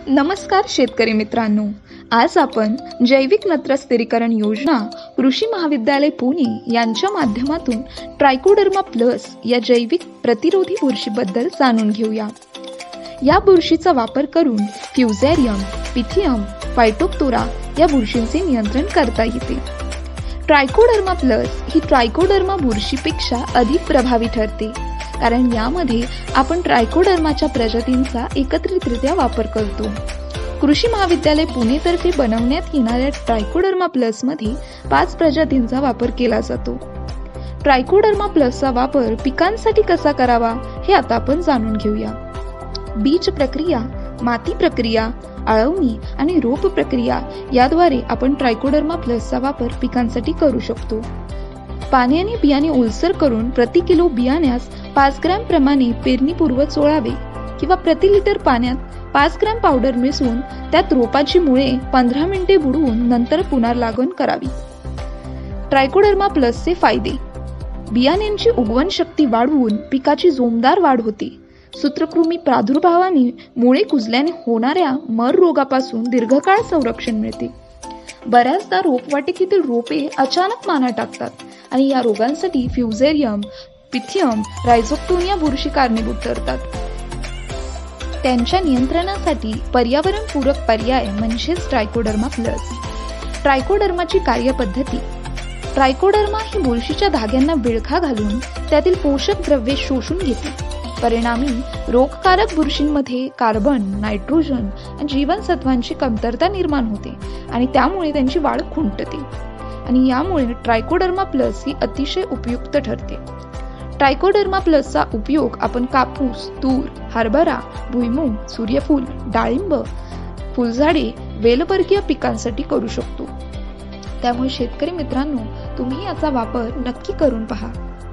नमस्कार शेतकरी मित्रांनो, आज आपण जैविक नत्र स्थिरीकरण योजना कृषी महाविद्यालय पुणे यांच्या माध्यमातून ट्रायकोडर्मा प्लस या जैविक प्रतिरोधी बुरशीबद्दल जाणून घेऊया। या बुरशीचा वापर करून फ्युझेरियम, पिथियम, फायटोप्थोरा या बुरशींचे नियंत्रण करता येते। ट्रायकोडर्मा प्लस ही ट्रायकोडर्मा बुरशीपेक्षा अधिक प्रभावी ठरते, कारण यामध्ये आपण ट्रायकोडर्माच्या प्रजातींचा एकत्रितरित्या वापर करतो। कृषी महाविद्यालय पुणे तर्फे बनवण्यात येणाऱ्या ट्रायकोडर्मा प्लस मध्ये 5 प्रजातींचा वापर केला जातो। ट्रायकोडर्मा प्लसचा वापर पिकांसाठी कसा करावा हे आता आपण जाणून घेऊया। बीज प्रक्रिया, माती प्रक्रिया, आळवणी आणि रोप प्रक्रिया याद्वारे आपण ट्रायकोडर्मा प्लसचा वापर पिकांसाठी करू शकतो। पाण्याने बियाणे ओलसर करून प्रति किलो बियाण्यास 5 ग्रॅम प्रमाणे पेरणीपूर्व चोळावे किंवा प्रति लिटर पाण्यात 5 ग्रॅम पावडर मिसळून त्यात रोपाची मुळे 15 मिनिटे बुडवून नंतर पुनर्लागवण करावी। ट्रायकोडर्मा प्लसचे फायदे: बियाण्यांची उगवण शक्ती वाढवून पिकाची जोमदार वाढ होते। सूत्रकृमी प्रादुर्भावाने मुळे कुजल्याने होणाऱ्या मर रोगापासून दीर्घकाळ संरक्षण मिळते। बऱ्याचदा रोपवाटिकेतील रोपे अचानक पाना टाकतात आणि या रोगांसाठी फ्युझेरियम, पिथियम, रायझोक्टोनिया बुरशी कारणीभूत ठरतात। त्यांच्या नियंत्रणासाठी पर्यावरणपूरक पर्याय म्हणजेच ट्रायकोडर्मा प्लस। ट्रायकोडर्माची कार्यपद्धती: ट्रायकोडर्मा ही बुरशीच्या धाग्यांना विळखा घालून त्यातील पोषक द्रव्ये शोषून घेते। परिणामी रोगकारक बुरशींमध्ये कार्बन, नायट्रोजन आणि जीवनसत्वांची कमतरता निर्माण होते आणि त्यामुळे त्यांची वाढ खुंटते आणि यामुळे ट्रायकोडर्मा प्लस ही अतिशय उपयुक्त ठरते। ट्रायकोडर्मा प्लसचा उपयोग आपण कापूस, तूर, हरभरा, भुईमूग, सूर्यफूल, डाळिंब, फुलझाडे, वेलवर्गीय पिकांसाठी करू शकतो। त्यामुळे शेतकरी मित्रांनो, तुम्ही याचा वापर नक्की करून पहा।